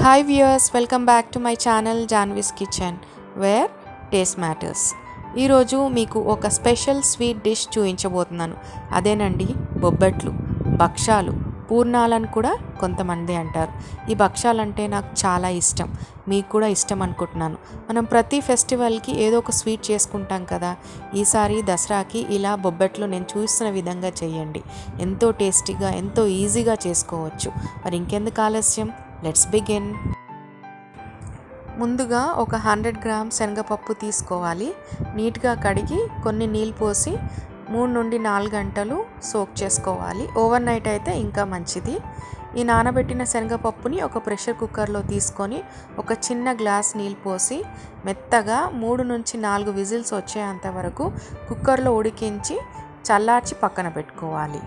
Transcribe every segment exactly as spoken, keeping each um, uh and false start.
Hi viewers, welcome back to my channel Janvi's Kitchen where taste matters. ఈరోజు మీకు ఒక special sweet dish చూపించబోతున్నాను. అదేనండి బొబ్బట్లు, భక్షాలు, పూర్ణాలను కూడా కొంతమంది అంటారు. ఈ భక్షాలంటే నాకు చాలా ఇష్టం, మీకు కూడా ఇష్టం అనుకుంటున్నాను. మనం ప్రతి ఫెస్టివల్కి ఏదో ఒక స్వీట్ చేసుకుంటాం కదా. ఈసారి దసరాకి ఇలా బొబ్బట్లు నేను చూస్తున్న విధంగా చేయండి. ఎంతో టేస్టీగా, ఎంతో ఈజీగా చేసుకోవచ్చు. మరి ఇంకెందుకు ఆలస్యం, లెట్స్ బిగిన్. ముందుగా ఒక హండ్రెడ్ గ్రామ్స్ శనగపప్పు తీసుకోవాలి. నీట్గా కడిగి కొన్ని నీళ్ళు పోసి మూడు నుండి నాలుగు గంటలు సోక్ చేసుకోవాలి. ఓవర్ నైట్ అయితే ఇంకా మంచిది. ఈ నానబెట్టిన శనగపప్పుని ఒక ప్రెషర్ కుక్కర్లో తీసుకొని ఒక చిన్న గ్లాస్ నీళ్ళు పోసి మెత్తగా మూడు నుంచి నాలుగు విజిల్స్ వచ్చేంత వరకు కుక్కర్లో ఉడికించి చల్లార్చి పక్కన పెట్టుకోవాలి.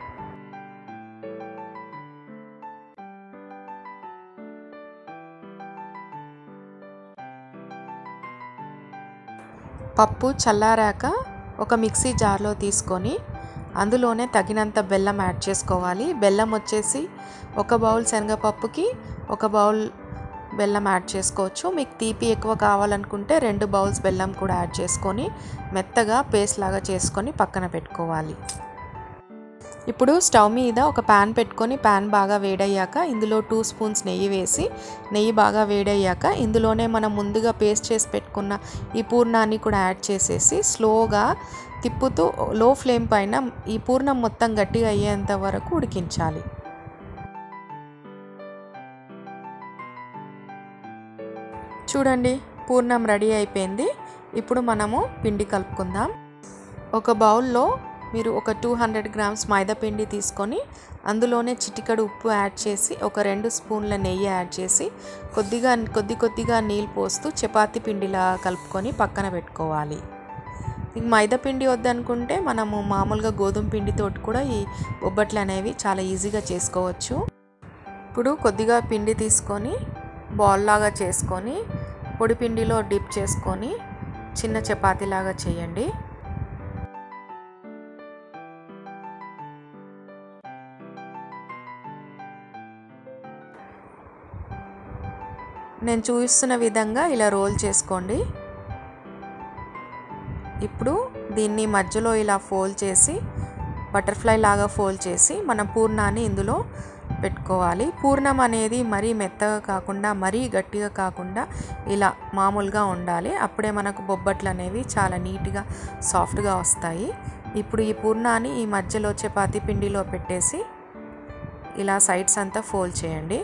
పప్పు చల్లారాక ఒక మిక్సీ జార్లో తీసుకొని అందులోనే తగినంత బెల్లం యాడ్ చేసుకోవాలి. బెల్లం వచ్చేసి ఒక బౌల్ శనగపప్పుకి ఒక బౌల్ బెల్లం యాడ్ చేసుకోవచ్చు. మీకు తీపి ఎక్కువ కావాలనుకుంటే రెండు బౌల్స్ బెల్లం కూడా యాడ్ చేసుకొని మెత్తగా పేస్ట్ లాగా చేసుకొని పక్కన పెట్టుకోవాలి. ఇప్పుడు స్టవ్ మీద ఒక ప్యాన్ పెట్టుకొని ప్యాన్ బాగా వేడయ్యాక ఇందులో టూ స్పూన్స్ నెయ్యి వేసి నెయ్యి బాగా వేడయ్యాక ఇందులోనే మనం ముందుగా పేస్ట్ చేసి పెట్టుకున్న ఈ పూర్ణాన్ని కూడా యాడ్ చేసేసి స్లోగా తిప్పుతూ లో ఫ్లేమ్ పైన ఈ పూర్ణం మొత్తం గట్టిగా అయ్యేంత వరకు ఉడికించాలి. చూడండి, పూర్ణం రెడీ అయిపోయింది. ఇప్పుడు మనము పిండి కలుపుకుందాం. ఒక బౌల్లో మీరు ఒక టూ హండ్రెడ్ గ్రామ్స్ మైదా పిండి తీసుకొని అందులోనే చిటికెడు ఉప్పు యాడ్ చేసి ఒక రెండు స్పూన్ల నెయ్యి యాడ్ చేసి కొద్దిగా కొద్ది కొద్దిగా నీళ్ళు పోస్తూ చపాతీ పిండిలా కలుపుకొని పక్కన పెట్టుకోవాలి. ఇంక మైదా పిండి వద్దనుకుంటే మనము మామూలుగా గోధుమ పిండితోటి కూడా ఈ బొబ్బట్లు అనేవి చాలా ఈజీగా చేసుకోవచ్చు. ఇప్పుడు కొద్దిగా పిండి తీసుకొని బాల్ లాగా చేసుకొని పొడి పిండిలో డిప్ చేసుకొని చిన్న చపాతీలాగా చేయండి. నేను చూపిస్తున్న విధంగా ఇలా రోల్ చేసుకోండి. ఇప్పుడు దీన్ని మధ్యలో ఇలా ఫోల్డ్ చేసి బటర్ఫ్లై లాగా ఫోల్డ్ చేసి మన పూర్ణాన్ని ఇందులో పెట్టుకోవాలి. పూర్ణం అనేది మరీ మెత్తగా కాకుండా మరీ గట్టిగా కాకుండా ఇలా మామూలుగా ఉండాలి. అప్పుడే మనకు బొబ్బట్లు అనేవి చాలా నీట్గా సాఫ్ట్గా వస్తాయి. ఇప్పుడు ఈ పూర్ణాన్ని ఈ మధ్యలో చపాతీ పిండిలో పెట్టేసి ఇలా సైడ్స్ అంతా ఫోల్డ్ చేయండి.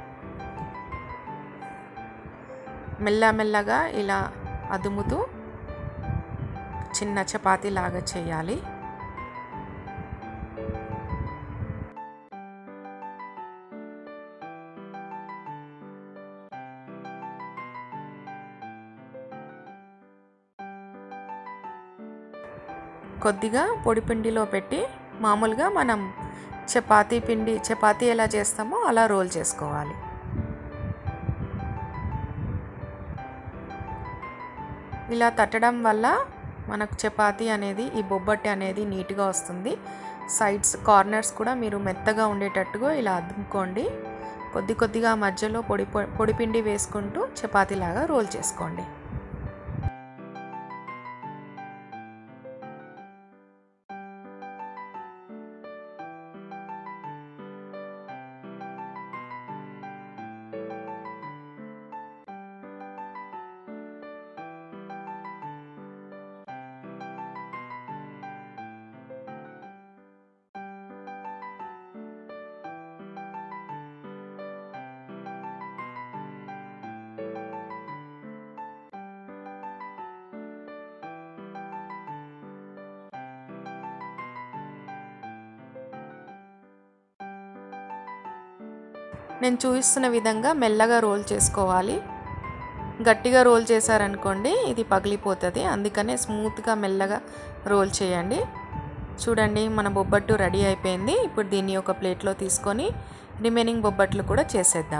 మెల్లమెల్లగా ఇలా అదుముతూ చిన్న చపాతీ లాగా చేయాలి. కొద్దిగా పొడి పిండిలో పెట్టి మామూలుగా మనం చపాతీ పిండి చపాతీ ఎలా చేస్తామో అలా రోల్ చేసుకోవాలి. ఇలా తట్టడం వల్ల మనకు చపాతీ అనేది ఈ బొబ్బట్టి అనేది నీట్గా వస్తుంది. సైడ్స్ కార్నర్స్ కూడా మీరు మెత్తగా ఉండేటట్టుగా ఇలా అద్దుకోండి. కొద్ది కొద్దిగా మధ్యలో పొడి పొడి పిండి వేసుకుంటూ చపాతీలాగా రోల్ చేసుకోండి. నేను చూపిస్తున్న విధంగా మెల్లగా రోల్ చేసుకోవాలి. గట్టిగా రోల్ చేశారనుకోండి ఇది పగిలిపోతుంది. అందుకనే స్మూత్గా మెల్లగా రోల్ చేయండి. చూడండి, మన బొబ్బట్టు రెడీ అయిపోయింది. ఇప్పుడు దీన్ని ఒక ప్లేట్లో తీసుకొని రిమైనింగ్ బొబ్బట్లు కూడా చేసేద్దాం.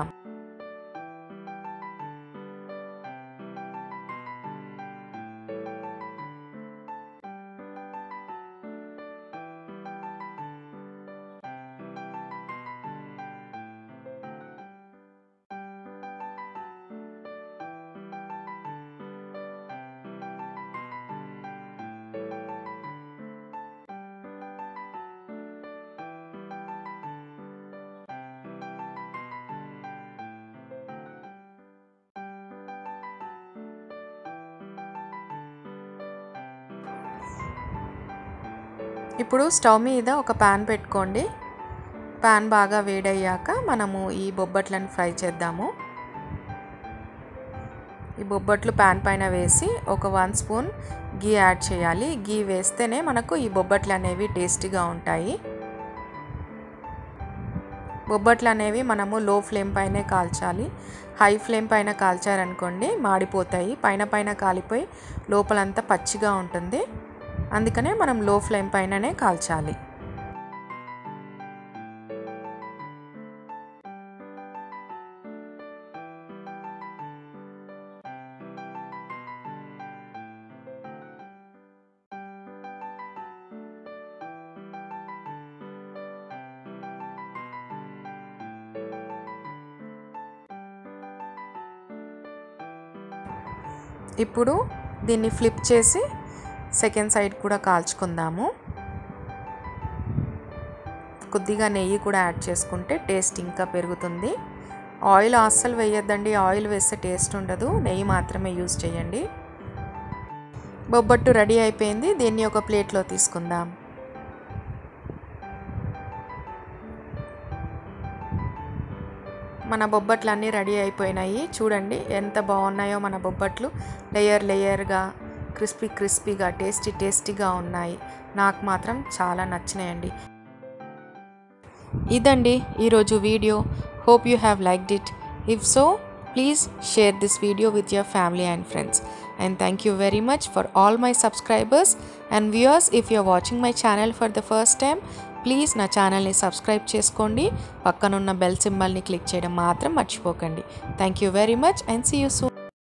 ఇప్పుడు స్టవ్ మీద ఒక పాన్ పెట్టుకోండి. పాన్ బాగా వేడయ్యాక మనము ఈ బొబ్బట్లను ఫ్రై చేద్దాము. ఈ బొబ్బట్లు పాన్ పైన వేసి ఒక వన్ స్పూన్ గీ యాడ్ చేయాలి. గీ వేస్తేనే మనకు ఈ బొబ్బట్లు అనేవి టేస్టీగా ఉంటాయి. బొబ్బట్లు అనేవి మనము లో ఫ్లేమ్ పైనే కాల్చాలి. హై ఫ్లేమ్ పైన కాల్చారనుకోండి మాడిపోతాయి, పైన పైన కాలిపోయి లోపలంతా పచ్చిగా ఉంటుంది. అందుకనే మనం లో ఫ్లేమ్ పైననే కాల్చాలి. ఇప్పుడు దీన్ని ఫ్లిప్ చేసి సెకండ్ సైడ్ కూడా కాల్చుకుందాము. కొద్దిగా నెయ్యి కూడా యాడ్ చేసుకుంటే టేస్ట్ ఇంకా పెరుగుతుంది. ఆయిల్ అస్సలు వేయొద్దండి, ఆయిల్ వేస్తే టేస్ట్ ఉండదు. నెయ్యి మాత్రమే యూజ్ చేయండి. బొబ్బట్టు రెడీ అయిపోయింది. దీన్ని ఒక ప్లేట్లో తీసుకుందాం. మన బొబ్బట్లు అన్నీ రెడీ అయిపోయినాయి. చూడండి ఎంత బాగున్నాయో మన బొబ్బట్లు. లేయర్ లేయర్గా, క్రిస్పీ క్రిస్పీగా, టేస్టీ టేస్టీగా ఉన్నాయి. నాకు మాత్రం చాలా నచ్చినాయండి. ఇదండి ఈరోజు video. Hope you have liked it. If so please share this video with your family and friends. And thank you very much for all my subscribers and viewers. If you are watching my channel for the first time, please నా ఛానల్ని subscribe చేసుకోండి. పక్కనున్న bell సింబల్ని click చేయడం మాత్రం మర్చిపోకండి. Thank you very much and see you soon.